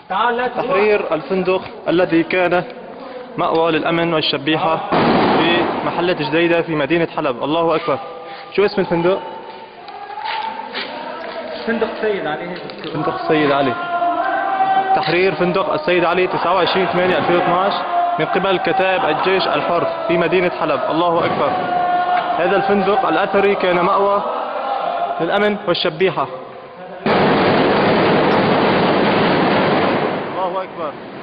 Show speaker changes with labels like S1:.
S1: تحرير الفندق الذي كان مأوى للأمن والشبيحة في محلة جديدة في مدينة حلب. الله أكبر. شو اسم الفندق؟
S2: فندق السيد علي.
S1: فندق السيد علي. تحرير فندق السيد علي 29/8/2012 من قبل كتائب الجيش الحر في مدينة حلب. الله أكبر. هذا الفندق الأثري كان مأوى للأمن والشبيحة. الله أكبر.